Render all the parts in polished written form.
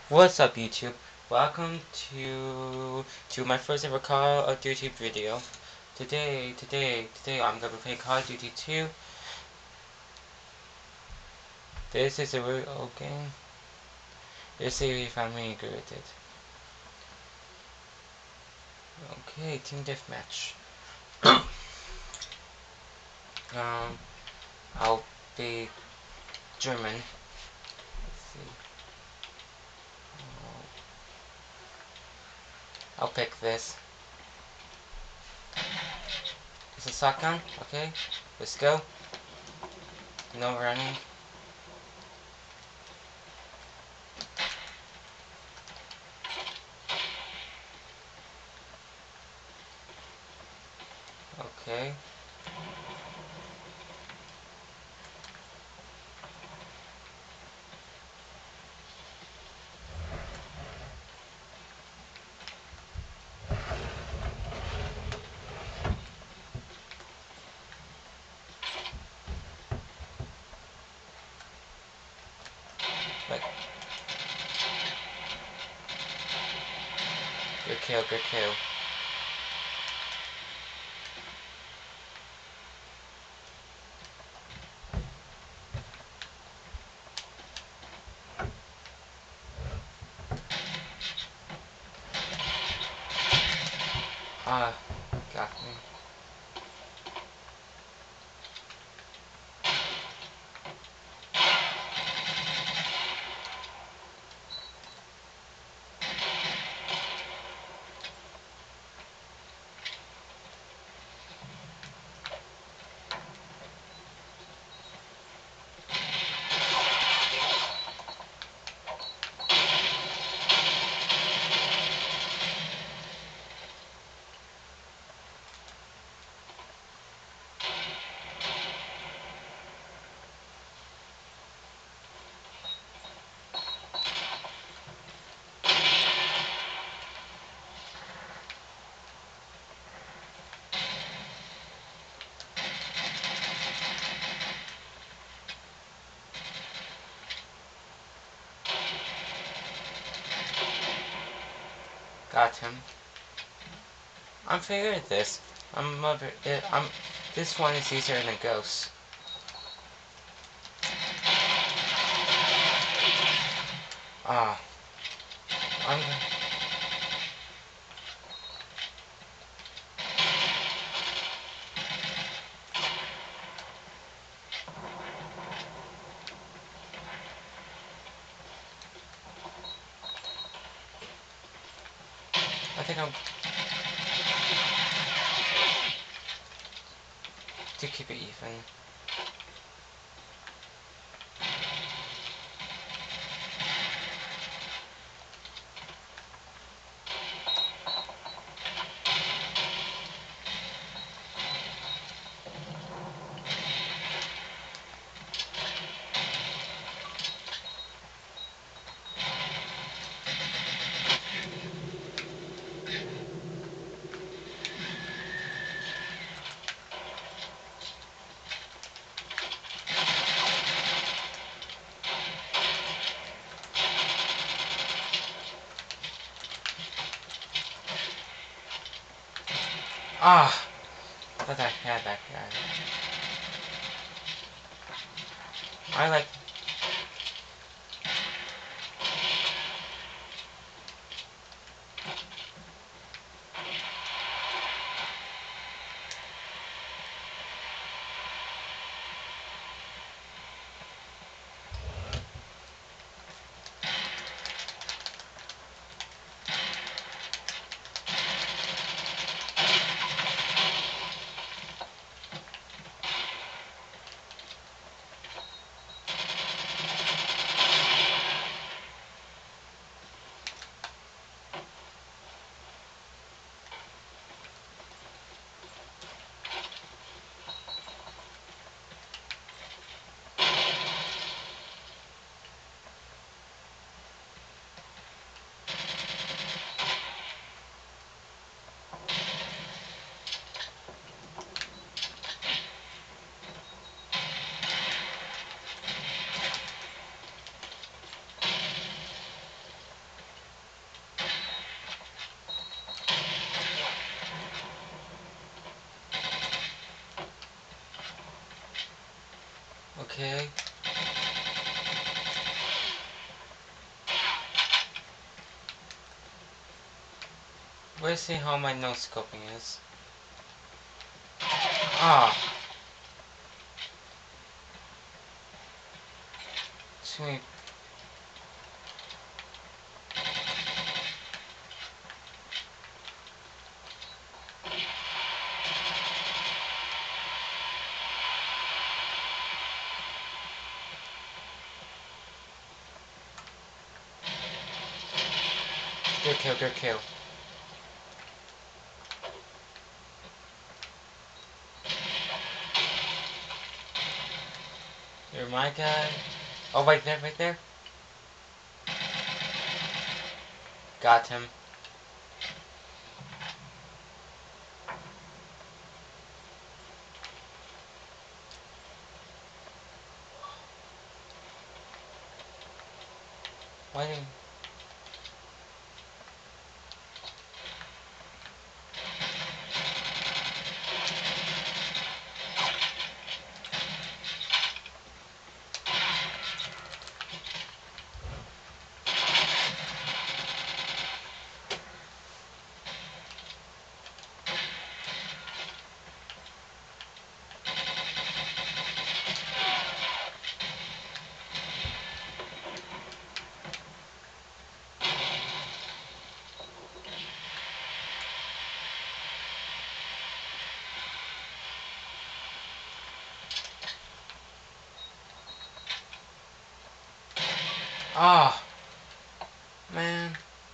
What's up, YouTube? Welcome to my first ever Call of Duty video. Today I'm gonna play Call of Duty 2. This is a real old game. Let's see if I'm really good at it. Okay, team deathmatch. um, I'll be German. Let's see. I'll pick this. It's a shotgun. Okay, let's go. No running. Okay. Like, good kill, good kill. Ah, got me. Got him. I'm figuring at this. This one is easier than a ghost. Ah, I'm. I think I'm to keep it even. Ah, thought I had that guy. I like. Okay. Let's see how my no scoping is. Ah. Sweet. Good kill, good kill. You're my guy. Oh, right there, right there. Got him. Why didn't... Ah, man.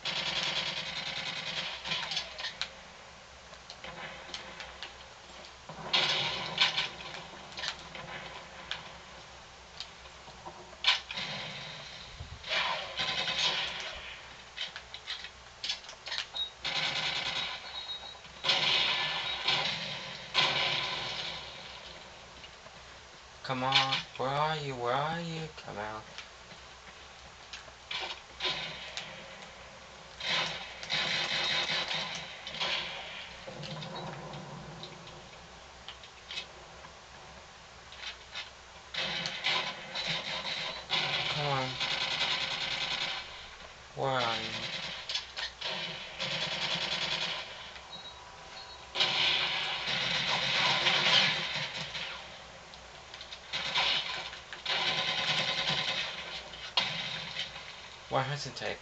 Come on. Where are you? Where are you? Come out. Come on. Where are you? Why hasn't tape?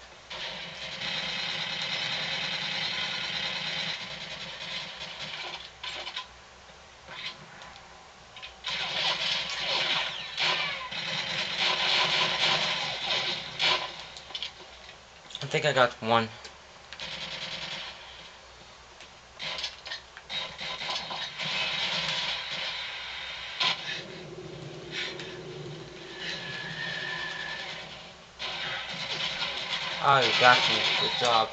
I think I got one. Oh, you got me. Good job.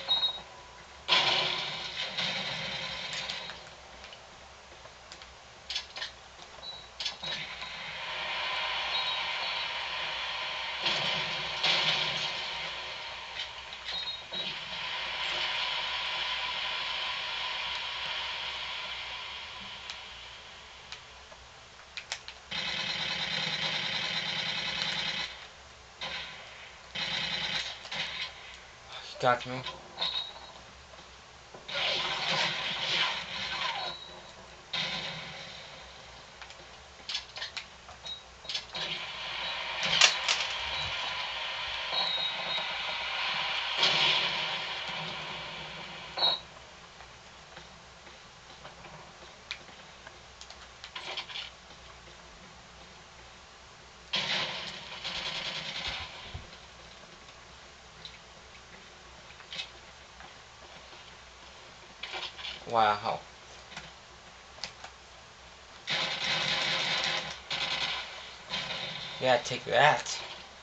You got me. Wow. Yeah, take that.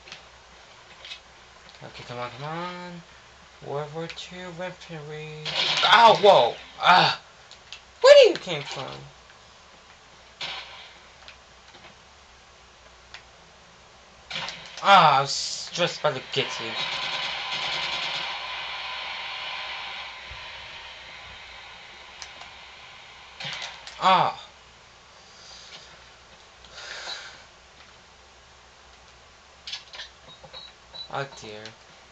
Okay, come on, come on. World War II weaponry. Oh, whoa! Ah! Where do you came from? Ah, I was just about to get you. Ah! Oh dear.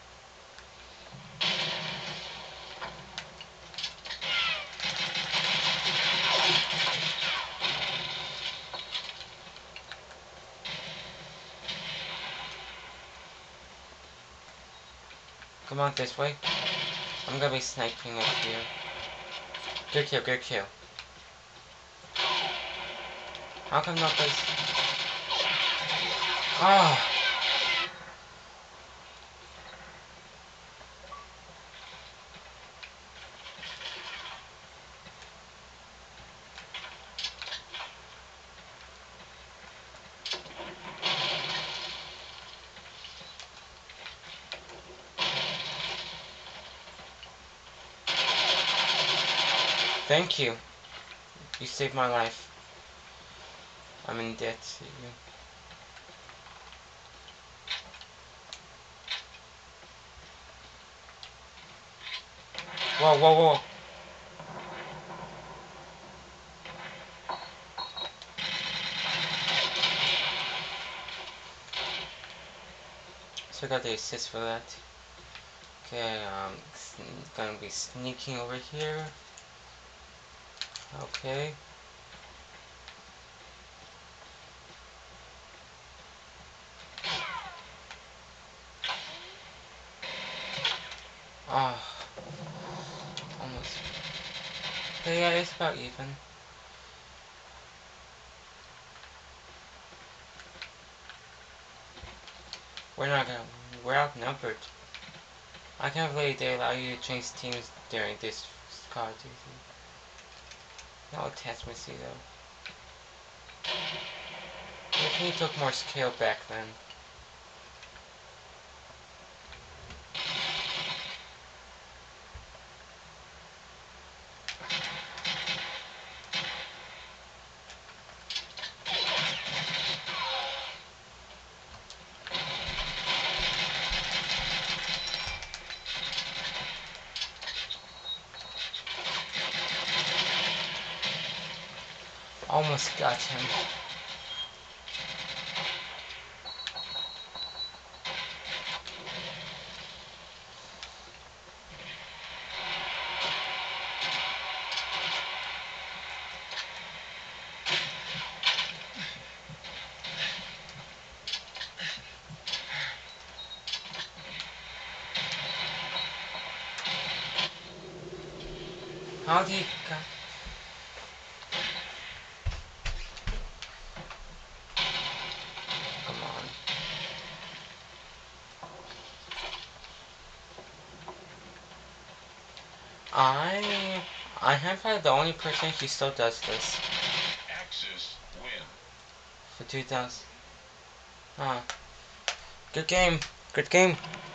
Come on this way. I'm gonna be sniping up here. Good kill, good kill. How come nobody's... Ah! Oh, thank you. You saved my life. I'm in debt to you. Whoa, whoa, whoa. So I got the assist for that. Okay, gonna be sneaking over here. Okay. Ah, oh, almost. But yeah, it's about even. We're not gonna. We're outnumbered. I can't believe they allow you to change teams during this Call of Duty. No attachments though. I think he took more skill back then. Almost got him. How do you got... Come on. I have had the only person who still does this. Axis win. For 2000. Good game. Good game.